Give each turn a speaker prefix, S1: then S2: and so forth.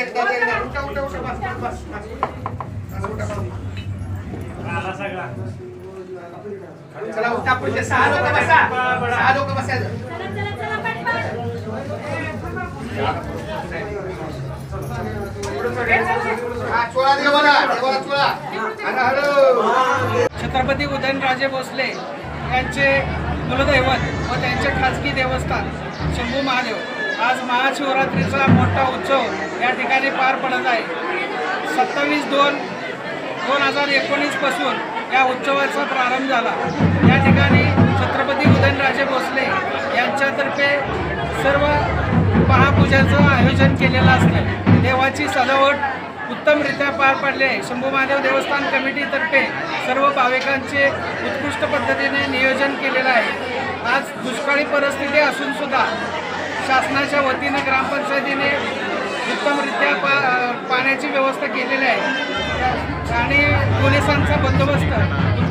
S1: चला उठा पुढचे 6 लोक बसा 6 लोक बसायचं
S2: छत्रपती उदयनराजे भोसले यांचे कुलदैवत व त्यांचे खाजगी देवस्थान शंभू महादेव आज महाशिवरात्रीचा मोठा उत्सव या ठिकाणी पार पडत आहे। 27/2/2019 पासून या उत्सवाचा प्रारंभ झाला। या ठिकाणी छत्रपती उदयनराजे भोसले यांच्यातर्फे सर्व महापूजांचं आयोजन केलेलं असतं। देवाची सजावट उत्तमरित्या पार पडले। शंभू महादेव देवस्थान कमिटीतर्फे सर्व भाविकांचे उत्कृष्ट पद्धतीने नियोजन केलेलं आहे। आज दुष्काळी परिस्थिती असून सुद्धा शासनाच्या वतीने ग्रामपंचायतीने उत्तमरित्या पाण्याची व्यवस्था केलेली आहे आणि पोलिसांचा बंदोबस्त